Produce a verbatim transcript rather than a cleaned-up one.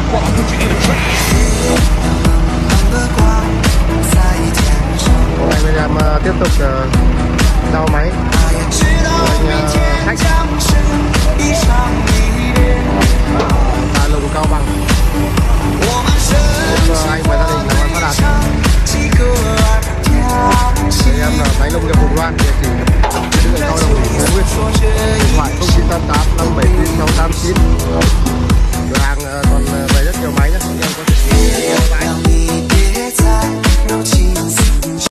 Hôm nay mình uh, tiếp tục uh, đào máy anh uh, khách Hà Lùng Cao Bằng. Chúc uh, anh và gia đình làm ăn phát đạt. Thì em là máy nông nghiệp Hùng Loan, địa chỉ trên đường Cao Đồng, Thái Nguyên. Điện thoại không chín tám tám năm bảy chín sáu tám chín.